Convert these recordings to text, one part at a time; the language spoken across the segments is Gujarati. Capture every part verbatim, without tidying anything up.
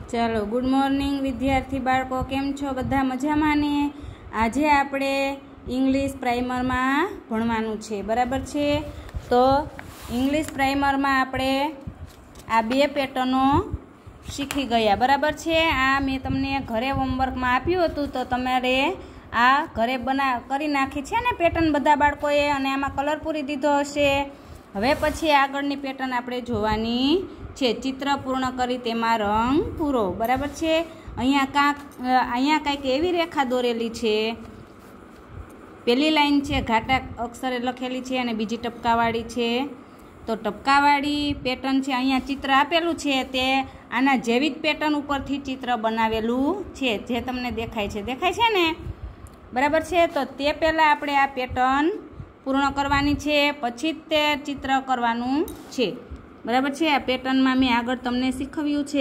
ચાલો ગુડ મોર્નિંગ વિદ્યાર્થી બાળકો, કેમ છો? બધા મજામાં ને? આજે આપણે ઇંગ્લિશ પ્રાઇમરમાં ભણવાનું છે, બરાબર છે? તો ઇંગ્લિશ પ્રાઇમરમાં આપણે આ બે પેટર્નો શીખી ગયા, બરાબર છે? આ મેં તમને ઘરે હોમવર્કમાં આપ્યું હતું, તો તમારે આ ઘરે બના કરી નાખી છે ને પેટર્ન બધા બાળકોએ, અને આમાં કલર પૂરી દીધો હશે. હવે પછી આગળની પેટર્ન આપણે જોવાની છે. ચિત્ર પૂર્ણ કરી તેમાં રંગ પૂરો, બરાબર છે? અહીંયા કાંક અહીંયા કંઈક એવી રેખા દોરેલી છે. પહેલી લાઈન છે ઘાટા અક્ષરે લખેલી છે અને બીજી ટપકાવાળી છે. તો ટપકાવાળી પેટર્ન છે, અહીંયા ચિત્ર આપેલું છે તે આના જેવી જ પેટર્ન ઉપરથી ચિત્ર બનાવેલું છે, જે તમને દેખાય છે દેખાય છે ને, બરાબર છે? તો તે પહેલાં આપણે આ પેટર્ન પૂર્ણ કરવાની છે, પછી જ તે ચિત્ર કરવાનું છે, બરાબર છે? આ પેટર્નમાં મેં આગળ તમને શીખવ્યું છે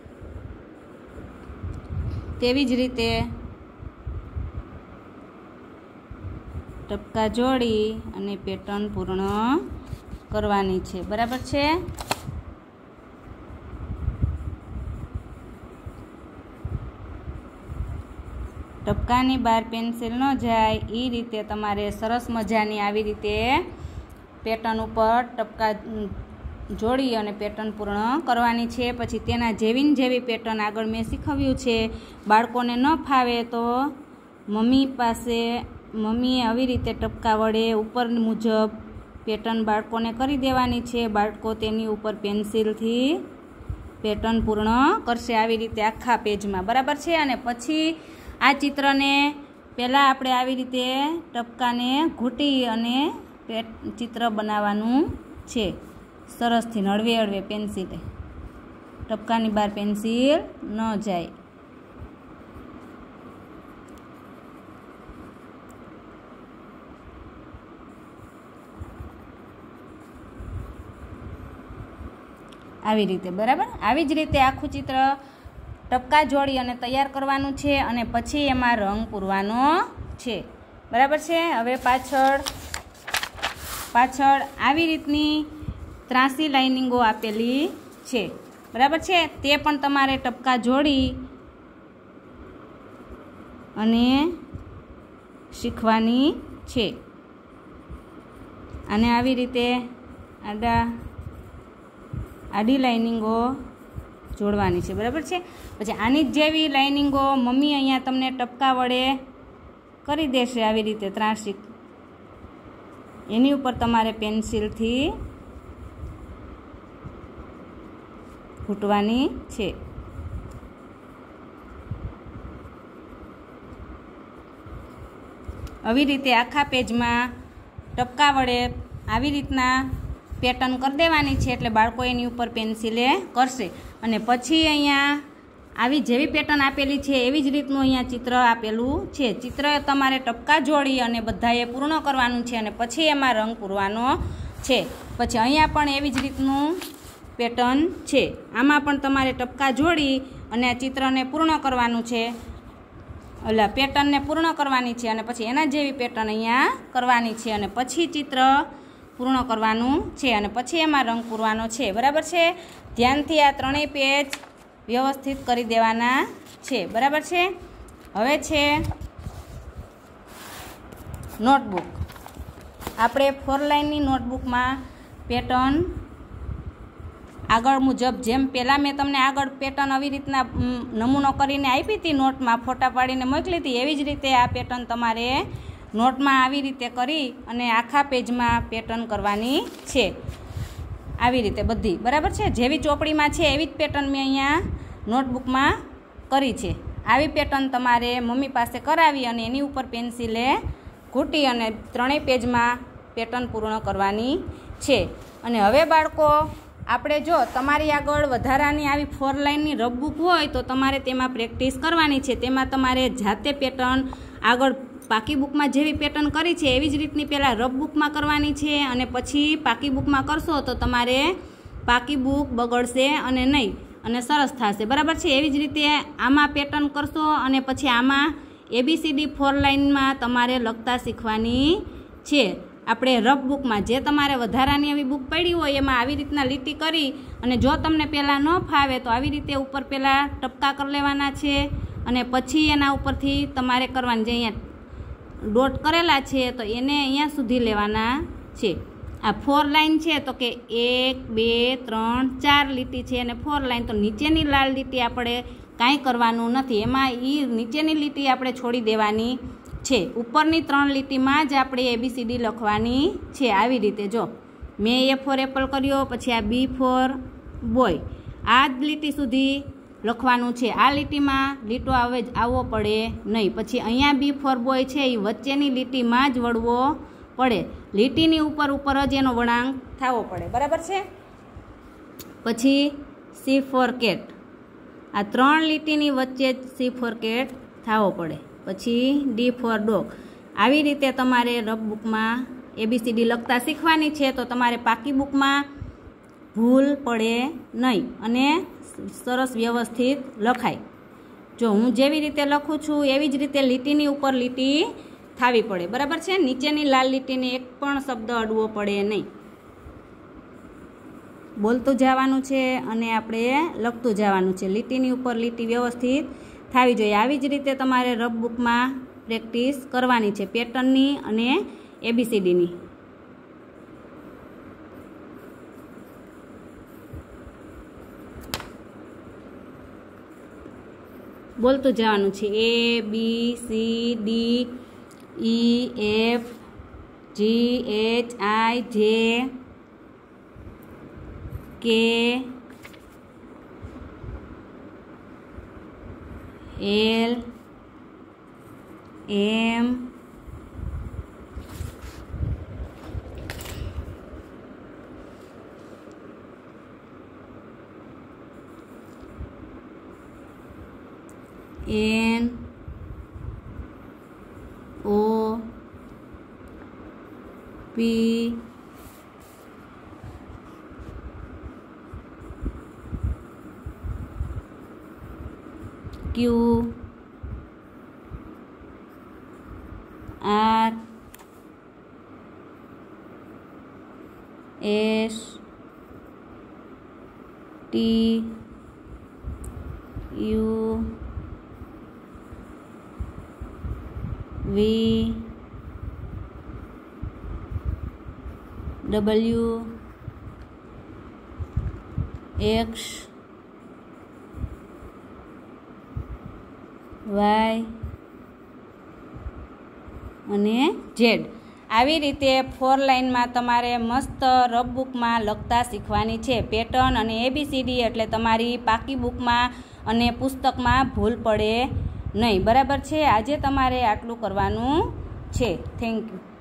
તેવી જ રીતે ટપકા જોડી અને પેટર્ન પૂર્ણ કરવાની છે, બરાબર છે? ટપકાની બહાર પેન્સિલ ન જાય એ રીતે તમારે સરસ મજાની આવી રીતે પેટર્ન ઉપર ટપકા જોડી અને પેટર્ન પૂર્ણ કરવાની છે. પછી તેના જેવી ને જેવી પેટર્ન આગળ મેં શીખવ્યું છે. બાળકોને ન ફાવે તો મમ્મી પાસે મમ્મીએ આવી રીતે ટપકા વડે ઉપર મુજબ પેટર્ન બાળકોને કરી દેવાની છે. બાળકો તેની ઉપર પેન્સિલથી પેટર્ન પૂર્ણ કરશે આવી રીતે આખા પેજમાં, બરાબર છે? અને પછી આ ચિત્રને પહેલાં આપણે આવી રીતે ટપકાને ઘૂંટી અને ચિત્ર બનાવવાનું છે સરસથી, હળવે હળવે પેન્સિલે, ટપકાની બહાર પેન્સિલ ન જાય. આવી રીતે, બરાબર? આવી જ રીતે આખું ચિત્ર ટપકા જોડી અને તૈયાર કરવાનું છે, અને પછી એમાં રંગ પૂરવાનો છે, બરાબર છે? હવે પાછળ પાછળ આવી રીતની ત્રાસી લાઇનિંગો આપેલી છે, બરાબર છે? તે પણ તમારે ટપકા જોડી અને શીખવાની છે. અને આવી રીતે આડા આડી લાઇનિંગો જોડવાની છે, બરાબર છે? પછી આની જ જેવી લાઇનિંગો મમ્મી અહીંયા તમને ટપકા વડે કરી દેશે આવી રીતે ત્રાસી, એની ઉપર તમારે પેન્સિલથી ઘૂંટવાની છે. આવી રીતે આખા પેજમાં ટપકા વડે આવી રીતના પેટર્ન કરી દેવાની છે, એટલે બાળકો એની ઉપર પેન્સિલે કરશે. અને પછી અહીંયા આવી જેવી પેટર્ન આપેલી છે એવી જ રીતનું અહીંયા ચિત્ર આપેલું છે. ચિત્ર તમારે ટપકા જોડી અને બધાએ પૂર્ણ કરવાનું છે, અને પછી એમાં રંગ પૂરવાનો છે. પછી અહીંયા પણ એવી જ રીતનું પેટર્ન છે. આમાં પણ તમારે ટપકા જોડી અને આ ચિત્રને પૂર્ણ કરવાનું છે, એટલે પેટર્નને પૂર્ણ કરવાની છે, અને પછી એના જેવી પેટર્ન અહીંયા કરવાની છે, અને પછી ચિત્ર પૂર્ણ કરવાનું છે, અને પછી એમાં રંગ પૂરવાનો છે, બરાબર છે? ધ્યાનથી આ ત્રણેય પેજ વ્યવસ્થિત કરી દેવાના છે, બરાબર છે? હવે છે નોટબુક. આપણે ફોર લાઇનની નોટબુકમાં પેટર્ન આગળ મુજબ, જેમ પહેલાં મેં તમને આગળ પેટર્ન આવી રીતના નમૂનો કરીને આપી હતી, નોટમાં ફોટા પાડીને મોકલી હતી, એવી જ રીતે આ પેટર્ન તમારે નોટમાં આવી રીતે કરી અને આખા પેજમાં પેટર્ન કરવાની છે, આવી રીતે બધી, બરાબર છે? જેવી ચોપડીમાં છે એવી જ પેટર્ન મેં અહીંયા નોટબુકમાં કરી છે. આવી પેટર્ન તમારે મમ્મી પાસે કરાવી અને એની ઉપર પેન્સિલે ઘૂંટી અને ત્રણેય પેજમાં પેટર્ન પૂર્ણ કરવાની છે. અને હવે બાળકો આપણે જો તમારી આગળ વધારાની આવી ફોર લાઇનની રફ બુક હોય તો તમારે તેમાં પ્રેક્ટિસ કરવાની છે. તેમાં તમારે જાતે પેટર્ન આગળ પાકી બુકમાં જેવી પેટર્ન કરી છે એવી જ રીતની પહેલાં રફ બુકમાં કરવાની છે, અને પછી પાકી બુકમાં કરશો તો તમારે પાકી બુક બગડશે અને નહીં, અને સરસ થશે, બરાબર છે? એવી જ રીતે આમાં પેટર્ન કરશો અને પછી આમાં એબીસીડી ફોર લાઇનમાં તમારે લખતા શીખવાની છે. આપણે રફ બુકમાં જે તમારે વધારાની આવી બુક પડી હોય એમાં આવી રીતના લીટી કરી અને જો તમને પહેલાં ન ફાવે તો આવી રીતે ઉપર પહેલાં ટપકા કરી લેવાના છે અને પછી એના ઉપરથી તમારે કરવાની, જે અહીંયા ડોટ કરેલા છે તો એને અહીંયા સુધી લેવાના છે. આ ફોર લાઇન છે તો કે એક બે ત્રણ ચાર લીટી છે અને ફોર લાઇન, તો નીચેની લાલ લીટી આપણે કાંઈ કરવાનું નથી, એમાં એ નીચેની લીટી આપણે છોડી દેવાની છે. ઉપરની ત્રણ લીટીમાં જ આપણે એબીસીડી લખવાની છે. આવી રીતે જો મેં એ ફોર એપલ કર્યો, પછી આ બી ફોર બોય, આ જ લીટી સુધી લખવાનું છે. આ લીટીમાં લીટો આવે જ આવવો પડે નહીં. પછી અહીંયા બી ફોર બોય છે એ વચ્ચેની લીટીમાં જ વળવો પડે, લીટીની ઉપર ઉપર જ એનો વળાંક થવો પડે, બરાબર છે. પછી સી ફોર કેટ, આ ત્રણ લીટીની વચ્ચે જ સી ફોર કેટ થવો પડે. પછી ડી ફોર ડોગ. આવી રીતે તમારે રફ બુકમાં એબીસીડી લખતા શીખવાની છે, તો તમારે પાકી બુકમાં ભૂલ પડે નહીં અને સરસ વ્યવસ્થિત લખાય. જો હું જેવી રીતે લખું છું એવી જ રીતે લીટીની ઉપર લીટી થવી પડે, બરાબર છે. નીચેની લાલ લીટીને એક પણ શબ્દ અડવો પડે નહીં. બોલતું જવાનું છે અને આપણે લખતું જવાનું છે. લીટીની ઉપર લીટી વ્યવસ્થિત થવી જોઈએ. આવી જ રીતે તમારે રફ બુકમાં પ્રેક્ટિસ કરવાની છે, પેટર્નની અને એબીસીડીની. બોલતું જવાનું છે A B C D E F G H I J K L M N O P Q R S T U V W X Y અને ઝેડ. આવી રીતે ફોર લાઇનમાં તમારે મસ્ત રફ બુકમાં લખતા શીખવાની છે, પેટર્ન અને એબીસીડી, એટલે તમારી પાકી બુકમાં અને પુસ્તકમાં ભૂલ પડે નહીં, બરાબર છે. આજે તમારે આટલું કરવાનું છે. Thank you.